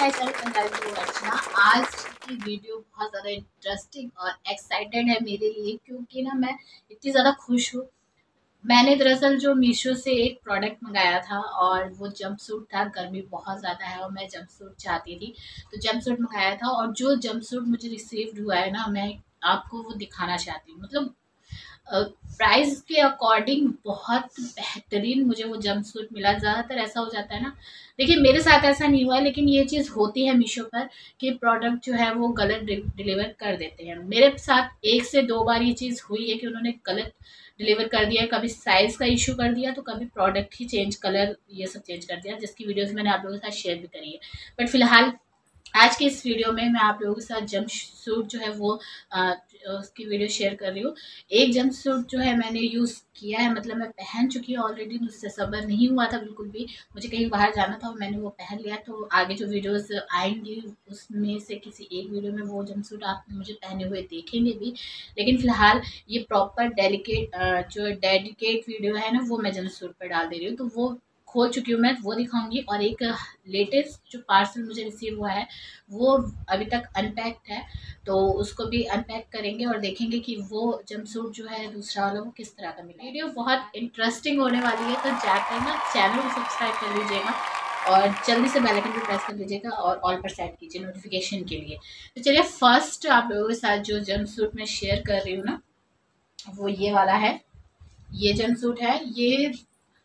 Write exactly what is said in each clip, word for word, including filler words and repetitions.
My channel Punjabi अर्चना। आज की video बहुत ज़्यादा इंटरेस्टिंग और एक्साइटेड है मेरे लिए, क्योंकि ना मैं इतनी ज़्यादा खुश हूँ। मैंने दरअसल जो मीशो से एक प्रोडक्ट मंगाया था और वो जंपसूट था। गर्मी बहुत ज़्यादा है और मैं जंपसूट चाहती थी, तो जंपसूट मंगाया था। और जो जंपसूट मुझे रिसीव्ड हुआ है ना, मैं आपको वो दिखाना चाहती हूँ। मतलब प्राइस के अकॉर्डिंग बहुत बेहतरीन मुझे वो जंपसूट मिला। ज़्यादातर ऐसा हो जाता है ना, देखिए मेरे साथ ऐसा नहीं हुआ है, लेकिन ये चीज़ होती है मीशो पर कि प्रोडक्ट जो है वो गलत डिलीवर कर देते हैं। मेरे साथ एक से दो बार ये चीज़ हुई है कि उन्होंने गलत डिलीवर कर दिया, कभी साइज़ का इशू कर दिया तो कभी प्रोडक्ट ही चेंज, कलर ये सब चेंज कर दिया, जिसकी वीडियोस मैंने आप लोगों के साथ शेयर भी करी है। बट फिलहाल आज की इस वीडियो में मैं आप लोगों के साथ जंप सूट जो है वो आ, उसकी वीडियो शेयर कर रही हूँ। एक जंप सूट जो है मैंने यूज़ किया है, मतलब मैं पहन चुकी हूँ ऑलरेडी। मुझसे सब्र नहीं हुआ था बिल्कुल भी, मुझे कहीं बाहर जाना था और मैंने वो पहन लिया। तो आगे जो वीडियोस आएंगी उसमें से किसी एक वीडियो में वो जंप सूट आप मुझे पहने हुए देखेंगे भी। लेकिन फिलहाल ये प्रॉपर डेलिकेट जो डेडिकेट वीडियो है ना, वो मैं जंप सूट पर डाल दे रही हूँ। तो वो खोल चुकी हूँ मैं, वो दिखाऊंगी। और एक लेटेस्ट जो पार्सल मुझे रिसीव हुआ है वो अभी तक अनपैक्ड है, तो उसको भी अनपैक करेंगे और देखेंगे कि वो जंपसूट जो है दूसरा वाला वो किस तरह का मिला। वीडियो बहुत इंटरेस्टिंग होने वाली है, तो जाकर ना चैनल को सब्सक्राइब कर लीजिएगा और जल्दी से बेल आइकन भी प्रेस कर लीजिएगा और ऑल पर सेट कीजिए नोटिफिकेशन के लिए। तो चलिए, फर्स्ट आप लोगों के साथ जो जंपसूट मैं शेयर कर रही हूँ ना, वो ये वाला है। ये जंपसूट है, ये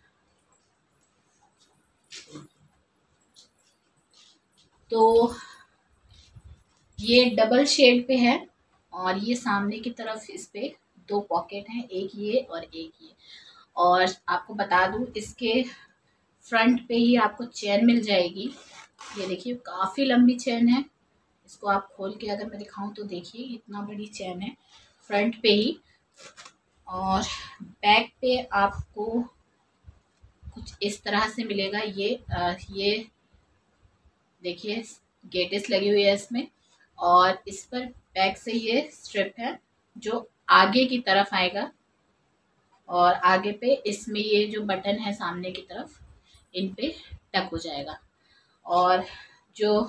तो ये डबल शेड पे है और ये सामने की तरफ इस पे दो पॉकेट हैं, एक ये और एक ये। और आपको बता दूं, इसके फ्रंट पे ही आपको चेन मिल जाएगी। ये देखिए काफ़ी लंबी चेन है। इसको आप खोल के अगर मैं दिखाऊं तो देखिए इतना बड़ी चेन है फ्रंट पे ही। और बैक पे आपको कुछ इस तरह से मिलेगा। ये आ, ये देखिए गेटिस लगी हुई है इसमें, और इस पर बैक से ये स्ट्रिप है जो आगे की तरफ आएगा। और आगे पे इसमें ये जो बटन है सामने की तरफ, इन पे टक हो जाएगा। और जो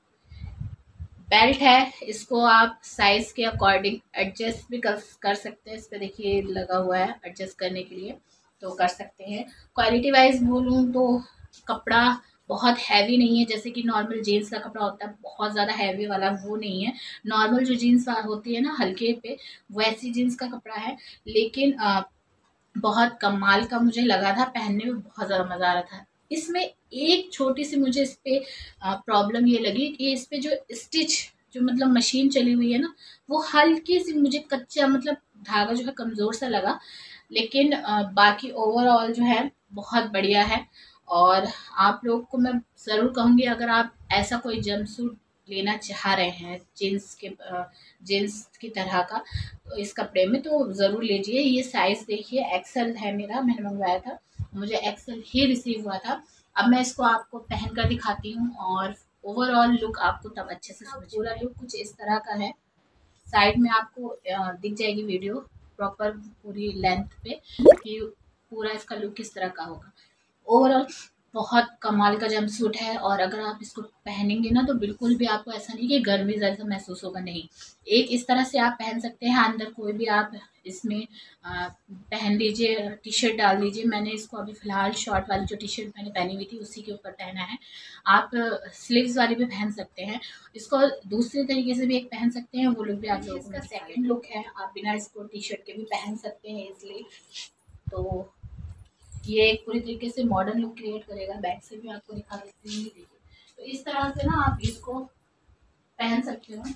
बेल्ट है इसको आप साइज के अकॉर्डिंग एडजस्ट भी कर कर सकते हैं। इस पे देखिए लगा हुआ है एडजस्ट करने के लिए, तो कर सकते हैं। क्वालिटी वाइज बोलूँ तो कपड़ा बहुत हैवी नहीं है, जैसे कि नॉर्मल जीन्स का कपड़ा होता है बहुत ज़्यादा हैवी वाला, वो नहीं है। नॉर्मल जो जीन्स होती है ना हल्के पे, वैसी जीन्स का कपड़ा है। लेकिन आ, बहुत कमाल का मुझे लगा था, पहनने में बहुत ज़्यादा मज़ा आ रहा था। इसमें एक छोटी सी मुझे इस पे प्रॉब्लम ये लगी कि इस पे जो स्टिच, जो मतलब मशीन चली हुई है ना, वो हल्की सी मुझे कच्चा, मतलब धागा जो है कमज़ोर सा लगा। लेकिन आ, बाकी ओवरऑल जो है बहुत बढ़िया है। और आप लोग को मैं ज़रूर कहूँगी, अगर आप ऐसा कोई जंपसूट लेना चाह रहे हैं जीन्स के जीन्स की तरह का तो इस कपड़े में, तो ज़रूर लीजिए। ये साइज़ देखिए एक्सेल है मेरा, मैंने मंगवाया था, मुझे एक्सेल ही रिसीव हुआ था। अब मैं इसको आपको पहन कर दिखाती हूँ और ओवरऑल लुक आपको तब अच्छे से समझ। पूरा लुक कुछ इस तरह का है। साइड में आपको दिख जाएगी वीडियो प्रॉपर पूरी लेंथ पे कि पूरा इसका लुक किस तरह का होगा। ओवरऑल बहुत कमाल का जंपसूट है। और अगर आप इसको पहनेंगे ना, तो बिल्कुल भी आपको ऐसा नहीं कि गर्मी जैसा महसूस होगा, नहीं। एक इस तरह से आप पहन सकते हैं, अंदर कोई भी आप इसमें आ, पहन लीजिए, टी शर्ट डाल लीजिए। मैंने इसको अभी फ़िलहाल शॉर्ट वाली जो टी शर्ट मैंने पहनी हुई थी उसी के ऊपर पहना है। आप स्लीव्स वाली भी पहन सकते हैं, इसको दूसरे तरीके से भी एक पहन सकते हैं, वो लुक भी आप लोगों को। इसका सेकेंड लुक है, आप बिना इसको टी शर्ट के भी पहन सकते हैं इसलिए। तो ये एक पूरी तरीके से मॉडर्न लुक क्रिएट करेगा। बैक से भी आपको दिखा देती हूँ, देखिए। तो इस तरह से ना आप इसको पहन सकते हो।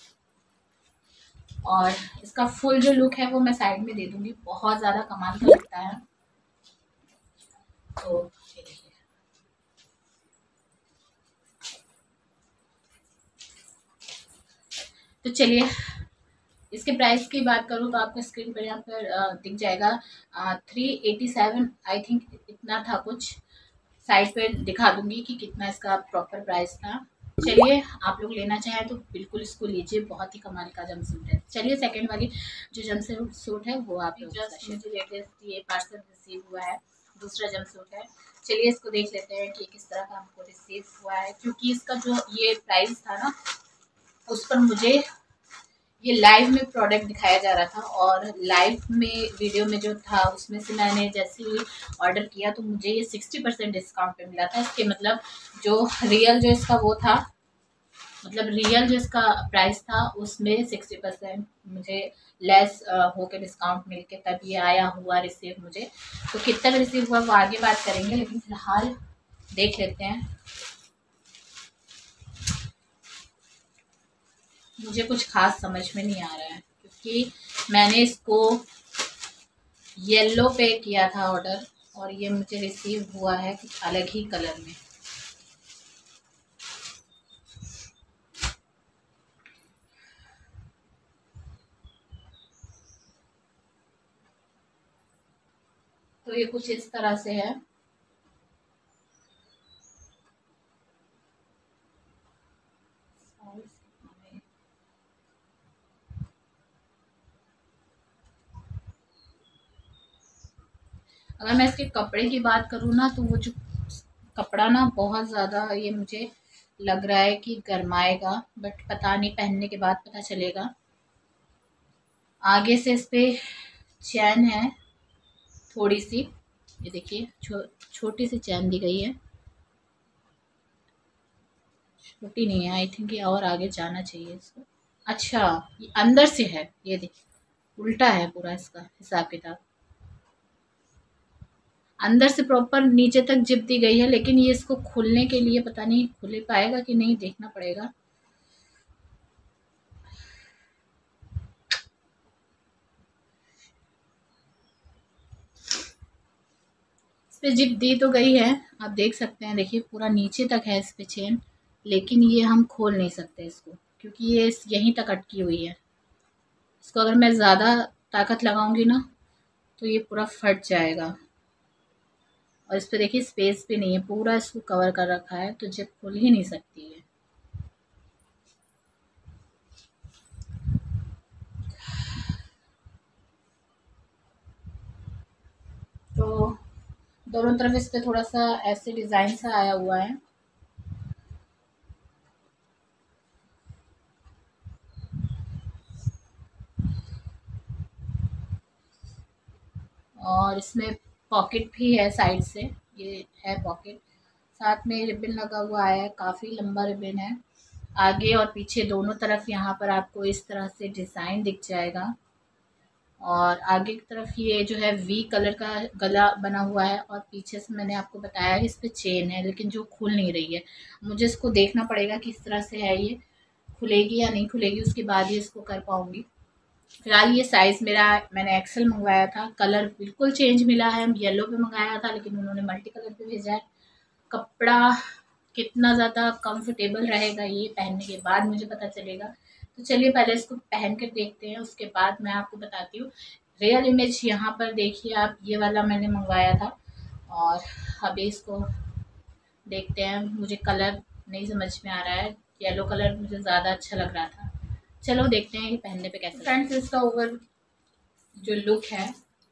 और इसका फुल जो लुक है वो मैं साइड में दे दूंगी, बहुत ज़्यादा कमाल का लगता है। तो ये देखिए, तो चलिए इसके प्राइस की बात करूँ तो आपको स्क्रीन पर यहाँ पर दिख जाएगा three eighty seven I think, इतना था कुछ। साइड पे दिखा दूंगी कि कितना इसका प्रॉपर प्राइस था। चलिए, आप लोग लेना चाहें तो बिल्कुल इसको लीजिए, बहुत ही कमाल का जंपसूट है। चलिए सेकंड वाली जो जंपसूट है वो आप लोग जस्ट मुझे लेटेस्ट ये पार्सल रिसीव हुआ है, दूसरा जंपसूट है। चलिए इसको देख लेते हैं कि किस तरह का हमको रिसीव हुआ है, क्योंकि इसका जो ये प्राइस था ना उस पर मुझे ये लाइव में प्रोडक्ट दिखाया जा रहा था, और लाइव में वीडियो में जो था उसमें से मैंने जैसे ही ऑर्डर किया तो मुझे ये सिक्सटी परसेंट डिस्काउंट पे मिला था। इसके मतलब जो रियल जो इसका वो था, मतलब रियल जो इसका प्राइस था उसमें सिक्सटी परसेंट मुझे लेस होकर डिस्काउंट मिल के तब ये आया हुआ रिसीव मुझे। तो कितना रिसीव हुआ वो आगे बात करेंगे, लेकिन फिलहाल देख लेते हैं। मुझे कुछ खास समझ में नहीं आ रहा है, क्योंकि मैंने इसको येलो पे किया था ऑर्डर, और ये मुझे रिसीव हुआ है कुछ अलग ही कलर में। तो ये कुछ इस तरह से है। अगर मैं इसके कपड़े की बात करूँ ना, तो वो जो कपड़ा ना बहुत ज़्यादा ये मुझे लग रहा है कि गर्माएगा, बट पता नहीं, पहनने के बाद पता चलेगा। आगे से इस पे चैन है थोड़ी सी, ये देखिए छो, छोटी सी चैन दी गई है, छोटी नहीं है, आई थिंक ये और आगे जाना चाहिए इसको। अच्छा, ये अंदर से है, ये देखिए उल्टा है पूरा इसका हिसाब किताब। अंदर से प्रॉपर नीचे तक जिप दी गई है, लेकिन ये इसको खुलने के लिए पता नहीं खुल पाएगा कि नहीं, देखना पड़ेगा। इस पे जिप दी तो गई है, आप देख सकते हैं, देखिए पूरा नीचे तक है इस पे चेन, लेकिन ये हम खोल नहीं सकते इसको, क्योंकि ये यहीं तक अटकी हुई है। इसको अगर मैं ज़्यादा ताकत लगाऊंगी ना तो ये पूरा फट जाएगा। और इस पे देखिए स्पेस भी नहीं है, पूरा इसको कवर कर रखा है, तो जिप खुल ही नहीं सकती है। तो दोनों तरफ इस पे थोड़ा सा ऐसे डिज़ाइन सा आया हुआ है। और इसमें पॉकेट भी है साइड से, ये है पॉकेट, साथ में रिबन लगा हुआ है, काफ़ी लंबा रिबन है। आगे और पीछे दोनों तरफ यहाँ पर आपको इस तरह से डिज़ाइन दिख जाएगा, और आगे की तरफ ये जो है वी कलर का गला बना हुआ है, और पीछे से मैंने आपको बताया इस पे चेन है, लेकिन जो खुल नहीं रही है। मुझे इसको देखना पड़ेगा किस तरह से है, ये खुलेगी या नहीं खुलेगी, उसके बाद ही इसको कर पाऊँगी। फिलहाल ये साइज़ मेरा, मैंने एक्सेल मंगवाया था, कलर बिल्कुल चेंज मिला है, येलो पे मंगाया था लेकिन उन्होंने मल्टी कलर पे भेजा है। कपड़ा कितना ज़्यादा कंफर्टेबल रहेगा ये पहनने के बाद मुझे पता चलेगा। तो चलिए पहले इसको पहन कर देखते हैं, उसके बाद मैं आपको बताती हूँ। रियल इमेज यहाँ पर देखिए आप, ये वाला मैंने मंगवाया था, और अभी इसको देखते हैं। मुझे कलर नहीं समझ में आ रहा है, येलो कलर मुझे ज़्यादा अच्छा लग रहा था। चलो देखते हैं ये पहनने पे कैसा। फ्रेंड्स, इसका ओवर जो लुक है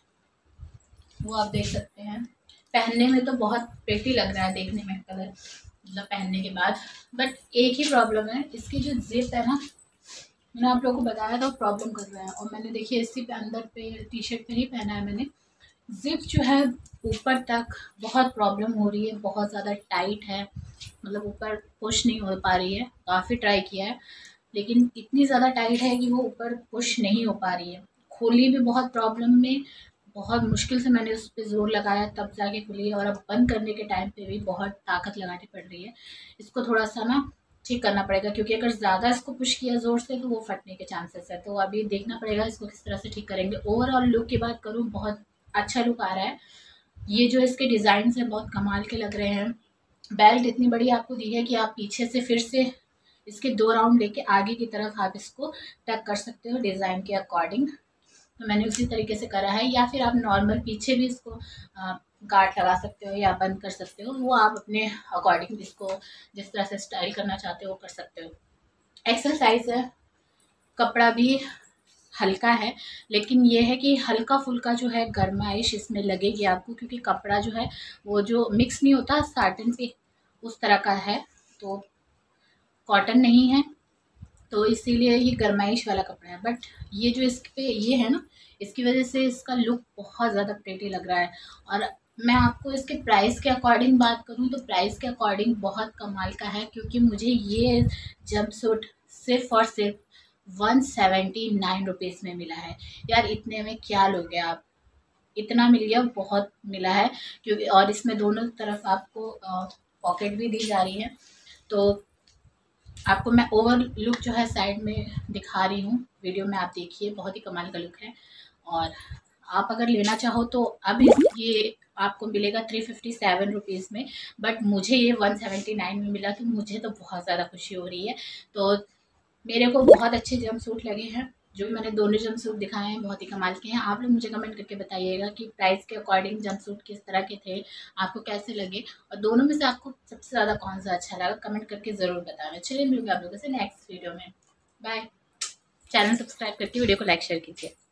वो आप देख सकते हैं। पहनने में तो बहुत प्रेटी लग रहा है देखने में कलर, मतलब पहनने के बाद। बट एक ही प्रॉब्लम है, इसकी जो जिप है ना, मैंने आप लोगों को बताया था, प्रॉब्लम कर रहा है। और मैंने देखिए इसी पे अंदर पे टी शर्ट पे ही पहना है मैंने। जिप जो है ऊपर तक बहुत प्रॉब्लम हो रही है, बहुत ज़्यादा टाइट है, मतलब ऊपर पुश नहीं हो पा रही है। काफ़ी ट्राई किया है, लेकिन इतनी ज़्यादा टाइट है कि वो ऊपर पुश नहीं हो पा रही है। खोली भी बहुत प्रॉब्लम में, बहुत मुश्किल से मैंने उस पर ज़ोर लगाया तब जाके खुली है, और अब बंद करने के टाइम पे भी बहुत ताकत लगानी पड़ रही है। इसको थोड़ा सा ना ठीक करना पड़ेगा, क्योंकि अगर ज़्यादा इसको पुश किया ज़ोर से तो वो फटने के चांसेस है। तो अभी देखना पड़ेगा इसको किस तरह से ठीक करेंगे। ओवरऑल लुक की बात करूँ, बहुत अच्छा लुक आ रहा है। ये जो इसके डिज़ाइन है बहुत कमाल के लग रहे हैं। बेल्ट इतनी बड़ी आपको दी है कि आप पीछे से फिर से इसके दो राउंड लेके आगे की तरफ आप इसको टक कर सकते हो डिज़ाइन के अकॉर्डिंग। तो मैंने उसी तरीके से करा है, या फिर आप नॉर्मल पीछे भी इसको गार्ड लगा सकते हो या बंद कर सकते हो, वो आप अपने अकॉर्डिंग इसको जिस तरह से स्टाइल करना चाहते हो वो कर सकते हो। एक्सल साइज है, कपड़ा भी हल्का है, लेकिन ये है कि हल्का फुल्का जो है गर्माइश इसमें लगेगी आपको, क्योंकि कपड़ा जो है वो जो मिक्स नहीं होता साटन पे, उस तरह का है, तो कॉटन नहीं है, तो इसीलिए ये गर्माइश वाला कपड़ा है। बट ये जो इस पे ये है ना, इसकी वजह से इसका लुक बहुत ज़्यादा प्रेटी लग रहा है। और मैं आपको इसके प्राइस के अकॉर्डिंग बात करूँ तो प्राइस के अकॉर्डिंग बहुत कमाल का है, क्योंकि मुझे ये जंपसूट सिर्फ और सिर्फ वन सेवेंटी नाइन रुपीज़ में मिला है। यार इतने में क्या लोगे आप, इतना मिल गया, बहुत मिला है। क्योंकि और इसमें दोनों तरफ आपको पॉकेट भी दी जा रही है, तो आपको मैं ओवर लुक जो है साइड में दिखा रही हूँ, वीडियो में आप देखिए, बहुत ही कमाल का लुक है। और आप अगर लेना चाहो तो अब ये आपको मिलेगा थ्री फिफ्टी सेवन रुपीज़ में, बट मुझे ये वन सेवेंटी नाइन में मिला, तो मुझे तो बहुत ज़्यादा खुशी हो रही है। तो मेरे को बहुत अच्छे जंप सूट लगे हैं, जो मैंने दोनों जंप सूट दिखाए हैं बहुत ही कमाल के हैं। आप लोग मुझे कमेंट करके बताइएगा कि प्राइस के अकॉर्डिंग जंप सूट किस तरह के थे, आपको कैसे लगे, और दोनों में से आपको सबसे ज़्यादा कौन सा अच्छा लगा कमेंट करके ज़रूर बताना। चलिए मिलूंगा आप लोगों से नेक्स्ट वीडियो में, बाय। चैनल सब्सक्राइब करके वीडियो को लाइक शेयर कीजिए।